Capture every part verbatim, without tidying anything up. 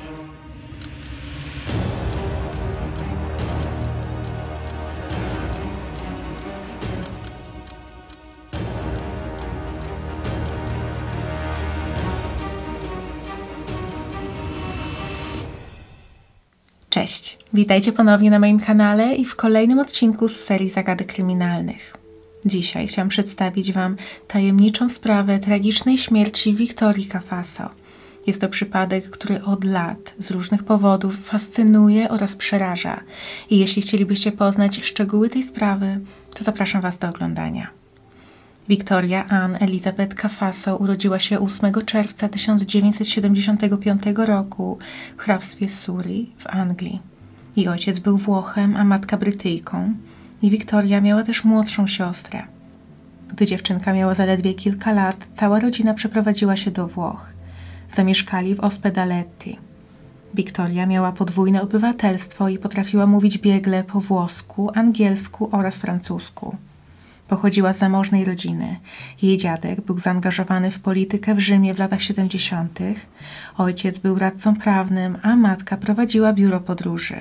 Cześć, witajcie ponownie na moim kanale i w kolejnym odcinku z serii Zagadek Kryminalnych. Dzisiaj chciałam przedstawić Wam tajemniczą sprawę tragicznej śmierci Victorii Cafasso. Jest to przypadek, który od lat z różnych powodów fascynuje oraz przeraża. I jeśli chcielibyście poznać szczegóły tej sprawy, to zapraszam Was do oglądania. Victoria Ann Elizabeth Cafasso urodziła się ósmego czerwca tysiąc dziewięćset siedemdziesiątego piątego roku w hrabstwie Surrey w Anglii. Jej ojciec był Włochem, a matka Brytyjką i Victoria miała też młodszą siostrę. Gdy dziewczynka miała zaledwie kilka lat, cała rodzina przeprowadziła się do Włoch. Zamieszkali w Ospedaletti. Victoria miała podwójne obywatelstwo i potrafiła mówić biegle po włosku, angielsku oraz francusku. Pochodziła z zamożnej rodziny. Jej dziadek był zaangażowany w politykę w Rzymie w latach siedemdziesiątych. Ojciec był radcą prawnym, a matka prowadziła biuro podróży.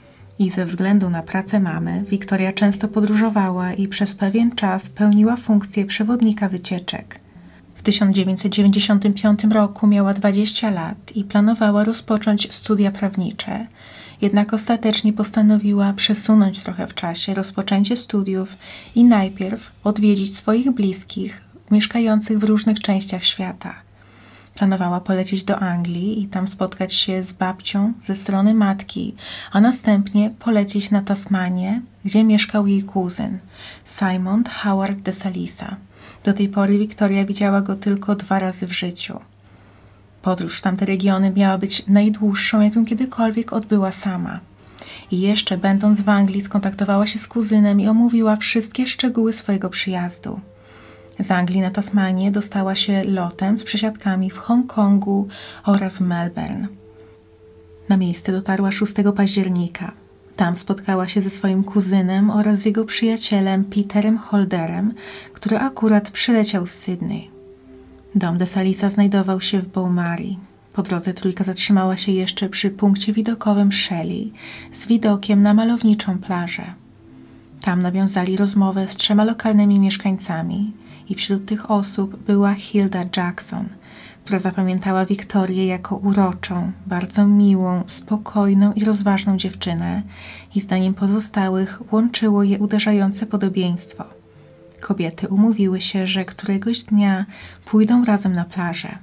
I ze względu na pracę mamy, Victoria często podróżowała i przez pewien czas pełniła funkcję przewodnika wycieczek. W tysiąc dziewięćset dziewięćdziesiątym piątym roku miała dwadzieścia lat i planowała rozpocząć studia prawnicze. Jednak ostatecznie postanowiła przesunąć trochę w czasie rozpoczęcie studiów i najpierw odwiedzić swoich bliskich mieszkających w różnych częściach świata. Planowała polecieć do Anglii i tam spotkać się z babcią ze strony matki, a następnie polecieć na Tasmanię, gdzie mieszkał jej kuzyn, Simon Howard de Salisa. Do tej pory Victoria widziała go tylko dwa razy w życiu. Podróż w tamte regiony miała być najdłuższą, jaką kiedykolwiek odbyła sama. I jeszcze będąc w Anglii skontaktowała się z kuzynem i omówiła wszystkie szczegóły swojego przyjazdu. Z Anglii na Tasmanię dostała się lotem z przesiadkami w Hongkongu oraz Melbourne. Na miejsce dotarła szóstego października. Tam spotkała się ze swoim kuzynem oraz z jego przyjacielem Peterem Holderem, który akurat przyleciał z Sydney. Dom de Salisa znajdował się w Beaumaris. Po drodze trójka zatrzymała się jeszcze przy punkcie widokowym Shelley z widokiem na malowniczą plażę. Tam nawiązali rozmowę z trzema lokalnymi mieszkańcami i wśród tych osób była Hilda Jackson, która zapamiętała Victorię jako uroczą, bardzo miłą, spokojną i rozważną dziewczynę i zdaniem pozostałych łączyło je uderzające podobieństwo. Kobiety umówiły się, że któregoś dnia pójdą razem na plażę.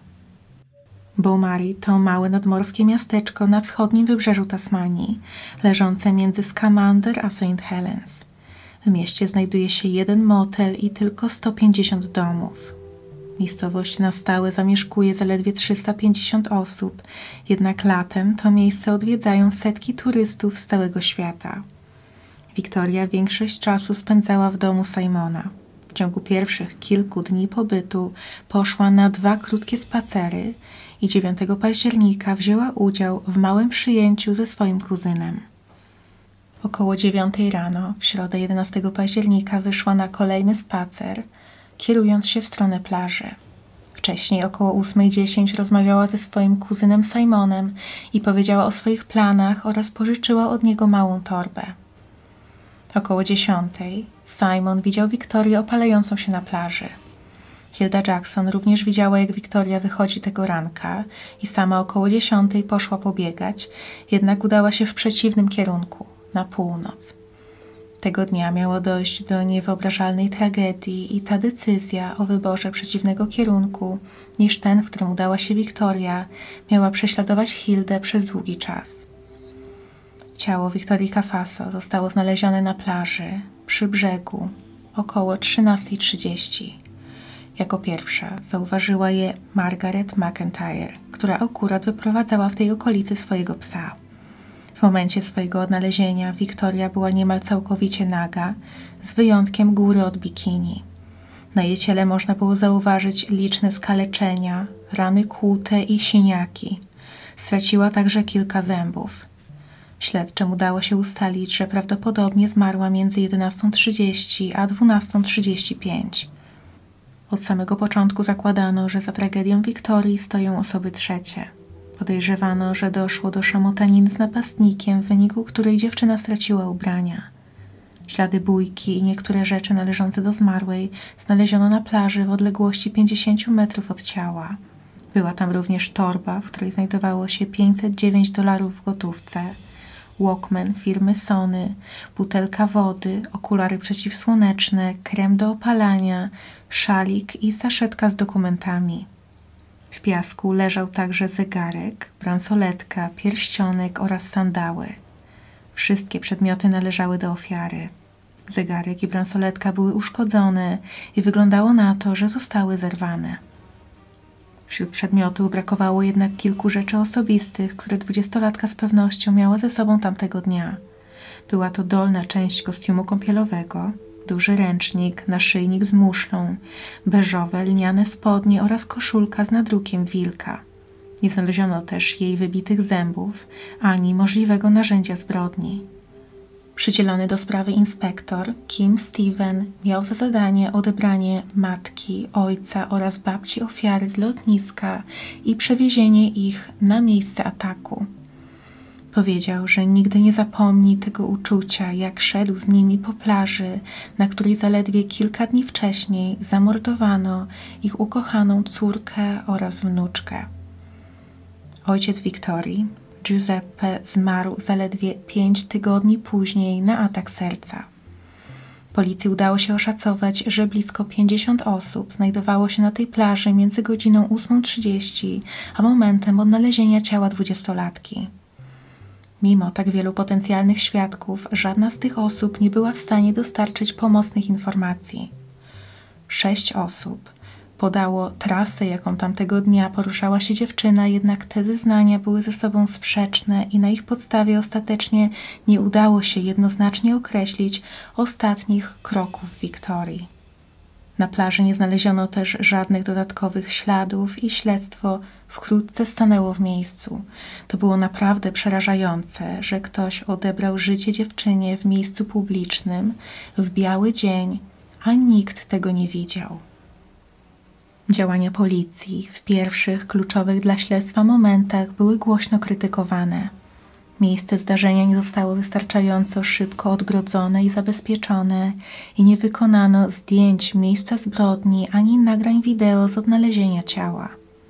Beaumaris to małe nadmorskie miasteczko na wschodnim wybrzeżu Tasmanii, leżące między Scamander a Saint Helens. W mieście znajduje się jeden motel i tylko sto pięćdziesiąt domów. Miejscowość na stałe zamieszkuje zaledwie trzysta pięćdziesiąt osób, jednak latem to miejsce odwiedzają setki turystów z całego świata. Victoria większość czasu spędzała w domu Simona. W ciągu pierwszych kilku dni pobytu poszła na dwa krótkie spacery i dziewiątego października wzięła udział w małym przyjęciu ze swoim kuzynem. Około dziewiątej rano, w środę jedenastego października wyszła na kolejny spacer, kierując się w stronę plaży. Wcześniej około ósmej dziesięć rozmawiała ze swoim kuzynem Simonem i powiedziała o swoich planach oraz pożyczyła od niego małą torbę. Około dziesiątej Simon widział Victorię opalającą się na plaży. Hilda Jackson również widziała, jak Victoria wychodzi tego ranka i sama około dziesiątej poszła pobiegać, jednak udała się w przeciwnym kierunku, na północ. Tego dnia miało dojść do niewyobrażalnej tragedii i ta decyzja o wyborze przeciwnego kierunku niż ten, w którym udała się Victoria, miała prześladować Hildę przez długi czas. Ciało Victorii Cafasso zostało znalezione na plaży, przy brzegu, około trzynastej trzydzieści. Jako pierwsza zauważyła je Margaret McIntyre, która akurat wyprowadzała w tej okolicy swojego psa. W momencie swojego odnalezienia Victoria była niemal całkowicie naga, z wyjątkiem góry od bikini. Na jej ciele można było zauważyć liczne skaleczenia, rany kłute i siniaki. Straciła także kilka zębów. Śledczym udało się ustalić, że prawdopodobnie zmarła między jedenastą trzydzieści a dwunastą trzydzieści pięć. Od samego początku zakładano, że za tragedią Victorii stoją osoby trzecie. Podejrzewano, że doszło do szamotaniny z napastnikiem, w wyniku której dziewczyna straciła ubrania. Ślady bójki i niektóre rzeczy należące do zmarłej znaleziono na plaży w odległości pięćdziesięciu metrów od ciała. Była tam również torba, w której znajdowało się pięćset dziewięć dolarów w gotówce, Walkman firmy Sony, butelka wody, okulary przeciwsłoneczne, krem do opalania, szalik i saszetka z dokumentami. W piasku leżał także zegarek, bransoletka, pierścionek oraz sandały. Wszystkie przedmioty należały do ofiary. Zegarek i bransoletka były uszkodzone i wyglądało na to, że zostały zerwane. Wśród przedmiotów brakowało jednak kilku rzeczy osobistych, które dwudziestolatka z pewnością miała ze sobą tamtego dnia. Była to dolna część kostiumu kąpielowego, duży ręcznik, naszyjnik z muszlą, beżowe lniane spodnie oraz koszulka z nadrukiem wilka. Nie znaleziono też jej wybitych zębów, ani możliwego narzędzia zbrodni. Przydzielony do sprawy inspektor Kim Steven miał za zadanie odebranie matki, ojca oraz babci ofiary z lotniska i przewiezienie ich na miejsce ataku. Powiedział, że nigdy nie zapomni tego uczucia, jak szedł z nimi po plaży, na której zaledwie kilka dni wcześniej zamordowano ich ukochaną córkę oraz wnuczkę. Ojciec Wiktorii, Giuseppe, zmarł zaledwie pięć tygodni później na atak serca. Policji udało się oszacować, że blisko pięćdziesiąt osób znajdowało się na tej plaży między godziną ósmą trzydzieści a momentem odnalezienia ciała dwudziestolatki. Mimo tak wielu potencjalnych świadków, żadna z tych osób nie była w stanie dostarczyć pomocnych informacji. Sześć osób podało trasę, jaką tamtego dnia poruszała się dziewczyna, jednak te zeznania były ze sobą sprzeczne i na ich podstawie ostatecznie nie udało się jednoznacznie określić ostatnich kroków Wiktorii. Na plaży nie znaleziono też żadnych dodatkowych śladów i śledztwo wkrótce stanęło w miejscu. To było naprawdę przerażające, że ktoś odebrał życie dziewczynie w miejscu publicznym w biały dzień, a nikt tego nie widział. Działania policji w pierwszych, kluczowych dla śledztwa momentach były głośno krytykowane. Miejsce zdarzenia nie zostało wystarczająco szybko odgrodzone i zabezpieczone i nie wykonano zdjęć miejsca zbrodni ani nagrań wideo z odnalezienia ciała.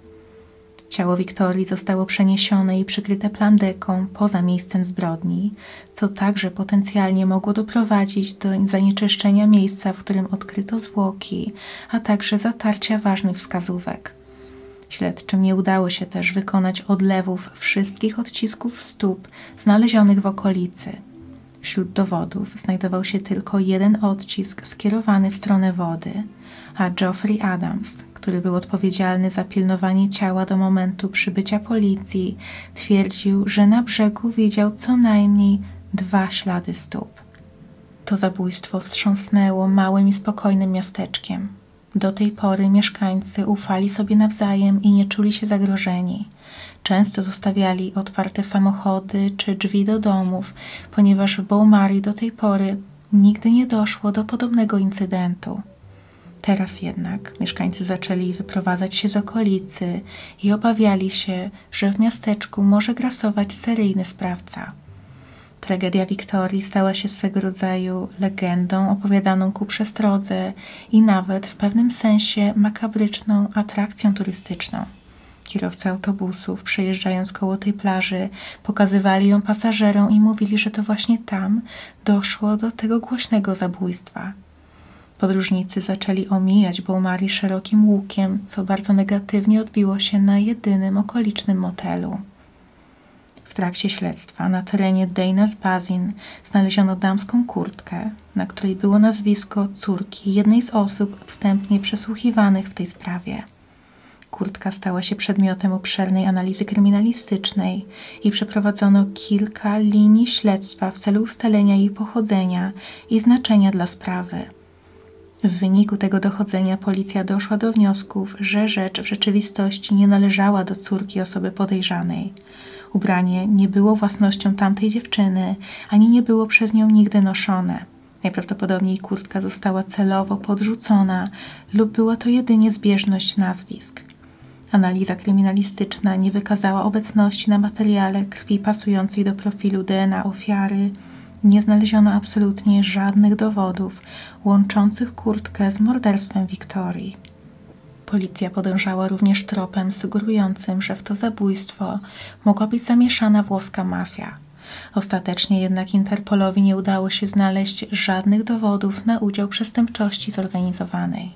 Ciało Wiktorii zostało przeniesione i przykryte plandeką poza miejscem zbrodni, co także potencjalnie mogło doprowadzić do zanieczyszczenia miejsca, w którym odkryto zwłoki, a także zatarcia ważnych wskazówek. Śledczym nie udało się też wykonać odlewów wszystkich odcisków stóp znalezionych w okolicy. Wśród dowodów znajdował się tylko jeden odcisk skierowany w stronę wody, a Geoffrey Adams, który był odpowiedzialny za pilnowanie ciała do momentu przybycia policji, twierdził, że na brzegu widział co najmniej dwa ślady stóp. To zabójstwo wstrząsnęło małym i spokojnym miasteczkiem. Do tej pory mieszkańcy ufali sobie nawzajem i nie czuli się zagrożeni. Często zostawiali otwarte samochody czy drzwi do domów, ponieważ w Beaumaris do tej pory nigdy nie doszło do podobnego incydentu. Teraz jednak mieszkańcy zaczęli wyprowadzać się z okolicy i obawiali się, że w miasteczku może grasować seryjny sprawca. Tragedia Wiktorii stała się swego rodzaju legendą opowiadaną ku przestrodze i nawet w pewnym sensie makabryczną atrakcją turystyczną. Kierowcy autobusów, przejeżdżając koło tej plaży, pokazywali ją pasażerom i mówili, że to właśnie tam doszło do tego głośnego zabójstwa. Podróżnicy zaczęli omijać Beaumaris szerokim łukiem, co bardzo negatywnie odbiło się na jedynym okolicznym motelu. W trakcie śledztwa na terenie Dana's Basin znaleziono damską kurtkę, na której było nazwisko córki jednej z osób wstępnie przesłuchiwanych w tej sprawie. Kurtka stała się przedmiotem obszernej analizy kryminalistycznej i przeprowadzono kilka linii śledztwa w celu ustalenia jej pochodzenia i znaczenia dla sprawy. W wyniku tego dochodzenia policja doszła do wniosków, że rzecz w rzeczywistości nie należała do córki osoby podejrzanej. Ubranie nie było własnością tamtej dziewczyny, ani nie było przez nią nigdy noszone. Najprawdopodobniej kurtka została celowo podrzucona lub była to jedynie zbieżność nazwisk. Analiza kryminalistyczna nie wykazała obecności na materiale krwi pasującej do profilu D N A ofiary. Nie znaleziono absolutnie żadnych dowodów łączących kurtkę z morderstwem Wiktorii. Policja podążała również tropem sugerującym, że w to zabójstwo mogła być zamieszana włoska mafia. Ostatecznie jednak Interpolowi nie udało się znaleźć żadnych dowodów na udział przestępczości zorganizowanej.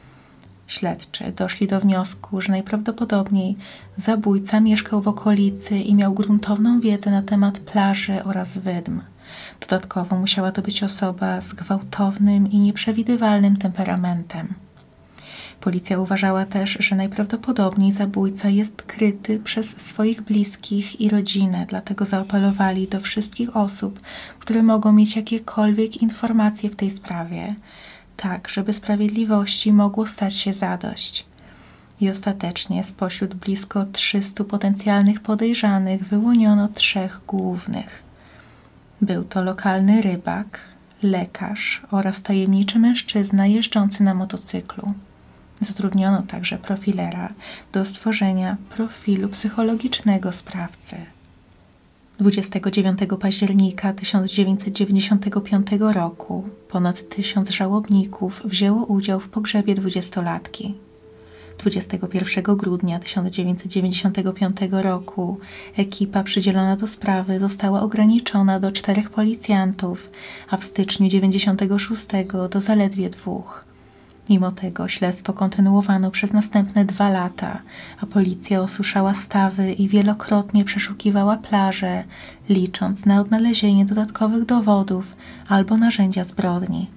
Śledczy doszli do wniosku, że najprawdopodobniej zabójca mieszkał w okolicy i miał gruntowną wiedzę na temat plaży oraz wydm. Dodatkowo musiała to być osoba z gwałtownym i nieprzewidywalnym temperamentem. Policja uważała też, że najprawdopodobniej zabójca jest kryty przez swoich bliskich i rodzinę, dlatego zaapelowali do wszystkich osób, które mogą mieć jakiekolwiek informacje w tej sprawie, tak żeby sprawiedliwości mogło stać się zadość. I ostatecznie spośród blisko trzystu potencjalnych podejrzanych wyłoniono trzech głównych. Był to lokalny rybak, lekarz oraz tajemniczy mężczyzna jeżdżący na motocyklu. Zatrudniono także profilera do stworzenia profilu psychologicznego sprawcy. dwudziestego dziewiątego października tysiąc dziewięćset dziewięćdziesiątego piątego roku ponad tysiąc żałobników wzięło udział w pogrzebie dwudziestolatki. dwudziestego pierwszego grudnia tysiąc dziewięćset dziewięćdziesiątego piątego roku ekipa przydzielona do sprawy została ograniczona do czterech policjantów, a w styczniu dziewięćdziesiątego szóstego do zaledwie dwóch. Mimo tego śledztwo kontynuowano przez następne dwa lata, a policja osuszała stawy i wielokrotnie przeszukiwała plaże, licząc na odnalezienie dodatkowych dowodów albo narzędzia zbrodni.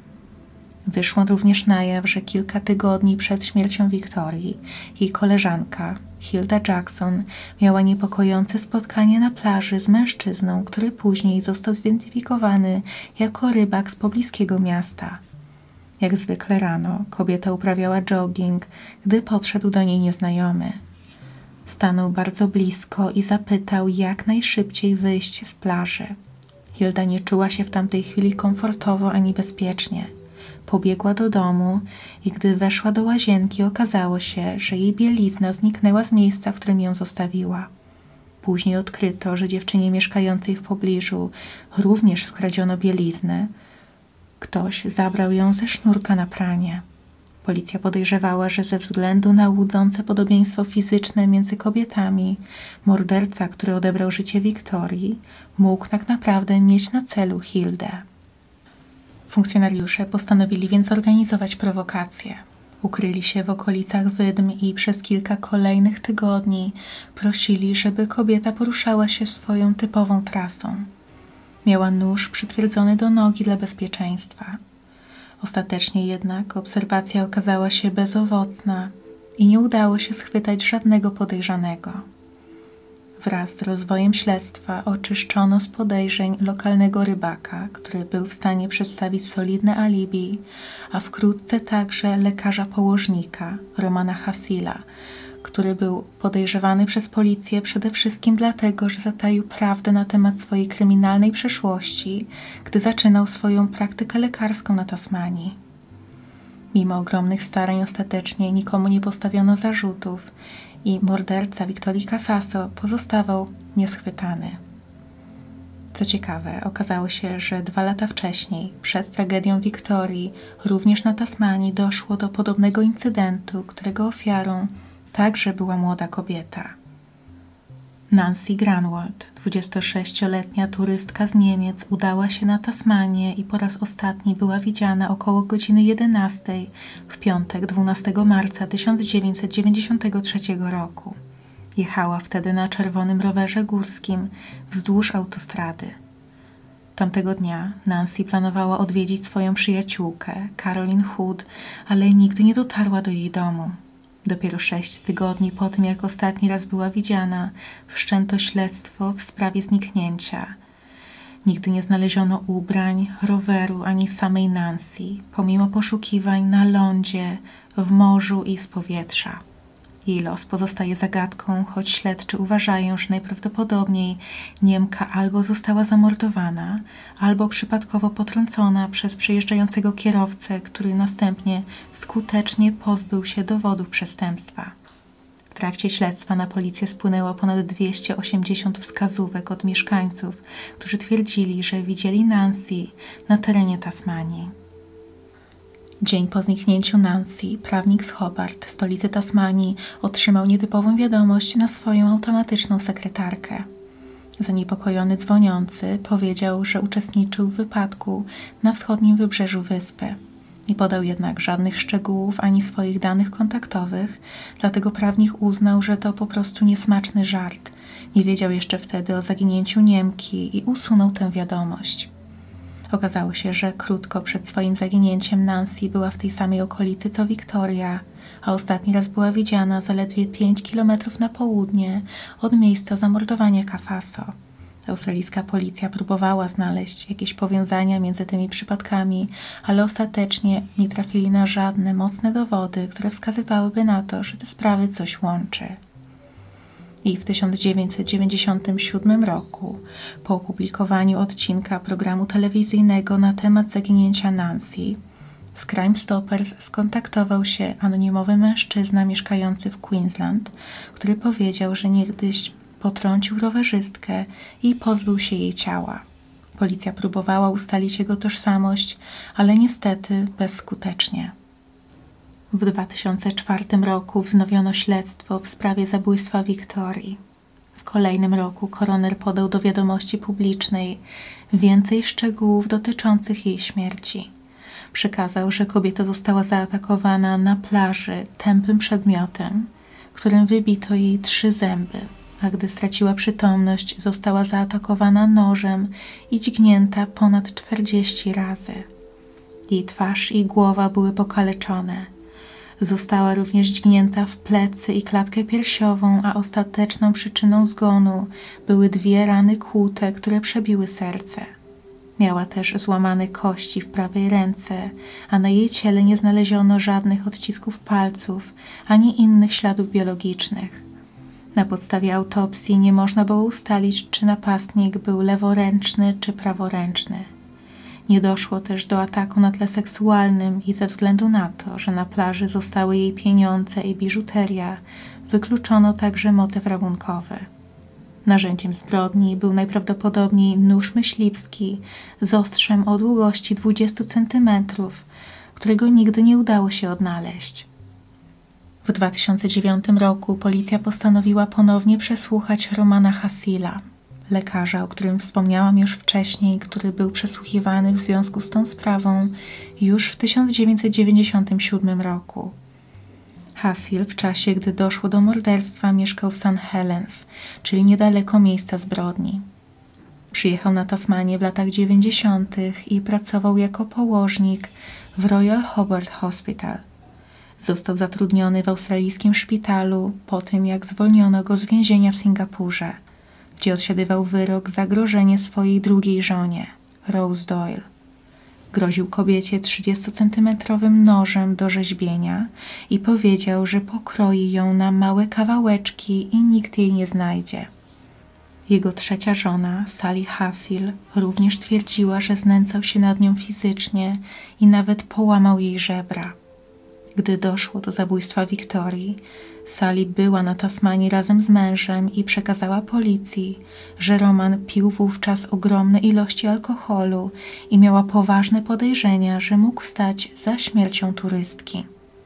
Wyszło również na jaw, że kilka tygodni przed śmiercią Wiktorii jej koleżanka, Hilda Jackson, miała niepokojące spotkanie na plaży z mężczyzną, który później został zidentyfikowany jako rybak z pobliskiego miasta. Jak zwykle rano kobieta uprawiała jogging, gdy podszedł do niej nieznajomy. Stanął bardzo blisko i zapytał, jak najszybciej wyjść z plaży. Hilda nie czuła się w tamtej chwili komfortowo ani bezpiecznie. Pobiegła do domu i gdy weszła do łazienki, okazało się, że jej bielizna zniknęła z miejsca, w którym ją zostawiła. Później odkryto, że dziewczynie mieszkającej w pobliżu również skradziono bieliznę. Ktoś zabrał ją ze sznurka na pranie. Policja podejrzewała, że ze względu na łudzące podobieństwo fizyczne między kobietami, morderca, który odebrał życie Wiktorii, mógł tak naprawdę mieć na celu Hildę. Funkcjonariusze postanowili więc zorganizować prowokację. Ukryli się w okolicach wydm i przez kilka kolejnych tygodni prosili, żeby kobieta poruszała się swoją typową trasą. Miała nóż przytwierdzony do nogi dla bezpieczeństwa. Ostatecznie jednak obserwacja okazała się bezowocna i nie udało się schwytać żadnego podejrzanego. Wraz z rozwojem śledztwa oczyszczono z podejrzeń lokalnego rybaka, który był w stanie przedstawić solidne alibi, a wkrótce także lekarza położnika, Romana Hasila, który był podejrzewany przez policję przede wszystkim dlatego, że zataił prawdę na temat swojej kryminalnej przeszłości, gdy zaczynał swoją praktykę lekarską na Tasmanii. Mimo ogromnych starań ostatecznie nikomu nie postawiono zarzutów i morderca Victorii Cafasso pozostawał nieschwytany. Co ciekawe, okazało się, że dwa lata wcześniej, przed tragedią Wiktorii, również na Tasmanii doszło do podobnego incydentu, którego ofiarą także była młoda kobieta. Nancy Grunwald, dwudziestosześcioletnia turystka z Niemiec, udała się na Tasmanię i po raz ostatni była widziana około godziny jedenastej w piątek dwunastego marca tysiąc dziewięćset dziewięćdziesiątego trzeciego roku. Jechała wtedy na czerwonym rowerze górskim wzdłuż autostrady. Tamtego dnia Nancy planowała odwiedzić swoją przyjaciółkę, Caroline Hood, ale nigdy nie dotarła do jej domu. Dopiero sześć tygodni po tym, jak ostatni raz była widziana, wszczęto śledztwo w sprawie zniknięcia. Nigdy nie znaleziono ubrań, roweru ani samej Nancy, pomimo poszukiwań na lądzie, w morzu i z powietrza. Jej los pozostaje zagadką, choć śledczy uważają, że najprawdopodobniej Niemka albo została zamordowana, albo przypadkowo potrącona przez przejeżdżającego kierowcę, który następnie skutecznie pozbył się dowodów przestępstwa. W trakcie śledztwa na policję spłynęło ponad dwieście osiemdziesiąt wskazówek od mieszkańców, którzy twierdzili, że widzieli Nancy na terenie Tasmanii. Dzień po zniknięciu Nancy, prawnik z Hobart, stolicy Tasmanii, otrzymał nietypową wiadomość na swoją automatyczną sekretarkę. Zaniepokojony dzwoniący powiedział, że uczestniczył w wypadku na wschodnim wybrzeżu wyspy. Nie podał jednak żadnych szczegółów ani swoich danych kontaktowych, dlatego prawnik uznał, że to po prostu niesmaczny żart. Nie wiedział jeszcze wtedy o zaginięciu Niemki i usunął tę wiadomość. Okazało się, że krótko przed swoim zaginięciem Nancy była w tej samej okolicy co Victoria, a ostatni raz była widziana zaledwie pięć kilometrów na południe od miejsca zamordowania Kafaso. Australijska policja próbowała znaleźć jakieś powiązania między tymi przypadkami, ale ostatecznie nie trafili na żadne mocne dowody, które wskazywałyby na to, że te sprawy coś łączy. I w tysiąc dziewięćset dziewięćdziesiątym siódmym roku, po opublikowaniu odcinka programu telewizyjnego na temat zaginięcia Nancy, z Crime Stoppers skontaktował się anonimowy mężczyzna mieszkający w Queensland, który powiedział, że niegdyś potrącił rowerzystkę i pozbył się jej ciała. Policja próbowała ustalić jego tożsamość, ale niestety bezskutecznie. W dwa tysiące czwartym roku wznowiono śledztwo w sprawie zabójstwa Wiktorii. W kolejnym roku koroner podał do wiadomości publicznej więcej szczegółów dotyczących jej śmierci. Przekazał, że kobieta została zaatakowana na plaży tępym przedmiotem, którym wybito jej trzy zęby, a gdy straciła przytomność, została zaatakowana nożem i dźgnięta ponad czterdzieści razy. Jej twarz i głowa były pokaleczone. Została również dźgnięta w plecy i klatkę piersiową, a ostateczną przyczyną zgonu były dwie rany kłute, które przebiły serce. Miała też złamane kości w prawej ręce, a na jej ciele nie znaleziono żadnych odcisków palców ani innych śladów biologicznych. Na podstawie autopsji nie można było ustalić, czy napastnik był leworęczny czy praworęczny. Nie doszło też do ataku na tle seksualnym i ze względu na to, że na plaży zostały jej pieniądze i biżuteria, wykluczono także motyw rabunkowy. Narzędziem zbrodni był najprawdopodobniej nóż myśliwski z ostrzem o długości dwudziestu centymetrów, którego nigdy nie udało się odnaleźć. W dwa tysiące dziewiątym roku policja postanowiła ponownie przesłuchać Romana Hassila, lekarza, o którym wspomniałam już wcześniej, który był przesłuchiwany w związku z tą sprawą już w tysiąc dziewięćset dziewięćdziesiątym siódmym roku. Hassil w czasie, gdy doszło do morderstwa, mieszkał w Saint Helens, czyli niedaleko miejsca zbrodni. Przyjechał na Tasmanię w latach dziewięćdziesiątych i pracował jako położnik w Royal Hobart Hospital. Został zatrudniony w australijskim szpitalu po tym, jak zwolniono go z więzienia w Singapurze, gdzie odsiadywał wyrok za grożenie swojej drugiej żonie, Rose Doyle. Groził kobiecie trzydziestocentymetrowym nożem do rzeźbienia i powiedział, że pokroi ją na małe kawałeczki i nikt jej nie znajdzie. Jego trzecia żona, Sally Hassil, również twierdziła, że znęcał się nad nią fizycznie i nawet połamał jej żebra. Gdy doszło do zabójstwa Wiktorii, Sally była na Tasmanii razem z mężem i przekazała policji, że Roman pił wówczas ogromne ilości alkoholu i miała poważne podejrzenia, że mógł stać za śmiercią turystki.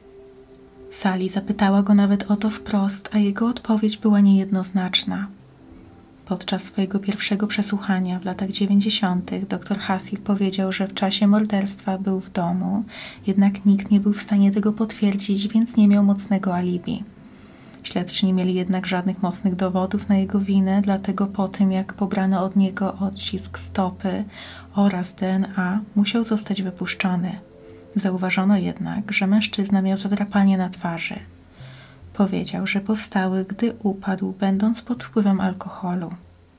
Sally zapytała go nawet o to wprost, a jego odpowiedź była niejednoznaczna. Podczas swojego pierwszego przesłuchania w latach dziewięćdziesiątych dr Hassil powiedział, że w czasie morderstwa był w domu, jednak nikt nie był w stanie tego potwierdzić, więc nie miał mocnego alibi. Śledczy nie mieli jednak żadnych mocnych dowodów na jego winę, dlatego po tym, jak pobrano od niego odcisk stopy oraz D N A, musiał zostać wypuszczony. Zauważono jednak, że mężczyzna miał zadrapanie na twarzy. Powiedział, że powstały, gdy upadł, będąc pod wpływem alkoholu.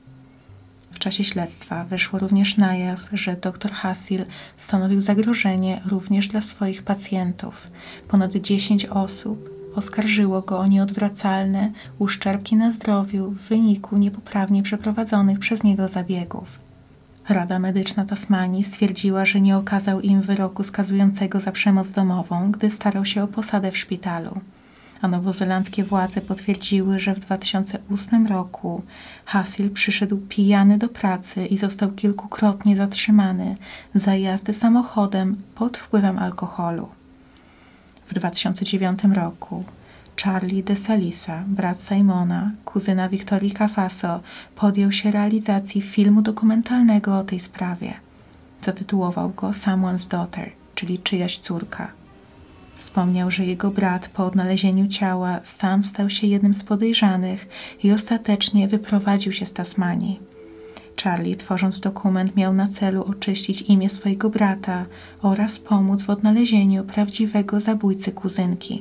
W czasie śledztwa wyszło również na jaw, że dr Hassil stanowił zagrożenie również dla swoich pacjentów. Ponad dziesięć osób oskarżyło go o nieodwracalne uszczerbki na zdrowiu w wyniku niepoprawnie przeprowadzonych przez niego zabiegów. Rada Medyczna Tasmanii stwierdziła, że nie okazał im wyroku skazującego za przemoc domową, gdy starał się o posadę w szpitalu. a nowozelandzkie władze potwierdziły, że w dwa tysiące ósmym roku Hasil przyszedł pijany do pracy i został kilkukrotnie zatrzymany za jazdę samochodem pod wpływem alkoholu. W dwa tysiące dziewiątym roku Charlie DeSalisa, brat Simona, kuzyna Victorii Cafasso, podjął się realizacji filmu dokumentalnego o tej sprawie. Zatytułował go Someone's Daughter, czyli czyjaś córka. Wspomniał, że jego brat po odnalezieniu ciała sam stał się jednym z podejrzanych i ostatecznie wyprowadził się z Tasmanii. Charlie, tworząc dokument, miał na celu oczyścić imię swojego brata oraz pomóc w odnalezieniu prawdziwego zabójcy kuzynki.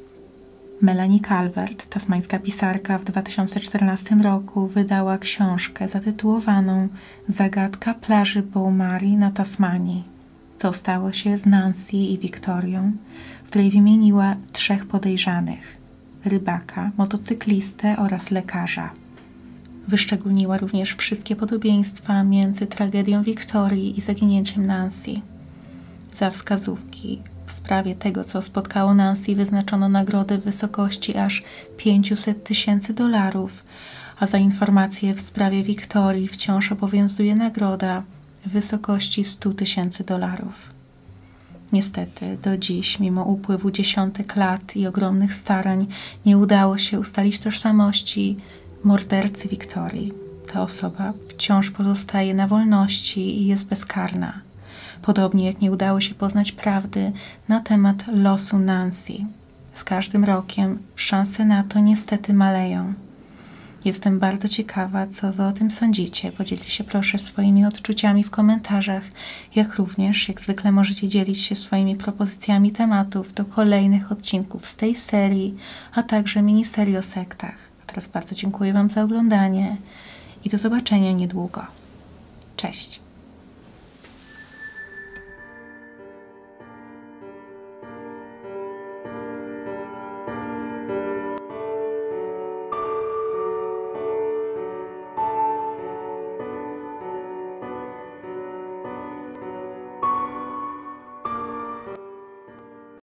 Melanie Calvert, tasmańska pisarka, w dwa tysiące czternastym roku wydała książkę zatytułowaną Zagadka plaży Beaumaris na Tasmanii. Co stało się z Nancy i Wiktorią, w której wymieniła trzech podejrzanych: rybaka, motocyklistę oraz lekarza. Wyszczególniła również wszystkie podobieństwa między tragedią Wiktorii i zaginięciem Nancy. Za wskazówki w sprawie tego, co spotkało Nancy, wyznaczono nagrodę w wysokości aż pięćset tysięcy dolarów, a za informacje w sprawie Wiktorii wciąż obowiązuje nagroda w wysokości stu tysięcy dolarów. Niestety, do dziś, mimo upływu dziesiątek lat i ogromnych starań, nie udało się ustalić tożsamości mordercy Wiktorii. Ta osoba wciąż pozostaje na wolności i jest bezkarna. Podobnie jak nie udało się poznać prawdy na temat losu Nancy. Z każdym rokiem szanse na to niestety maleją. Jestem bardzo ciekawa, co Wy o tym sądzicie. Podzielcie się proszę swoimi odczuciami w komentarzach, jak również, jak zwykle, możecie dzielić się swoimi propozycjami tematów do kolejnych odcinków z tej serii, a także miniserii o sektach. A teraz bardzo dziękuję Wam za oglądanie i do zobaczenia niedługo. Cześć!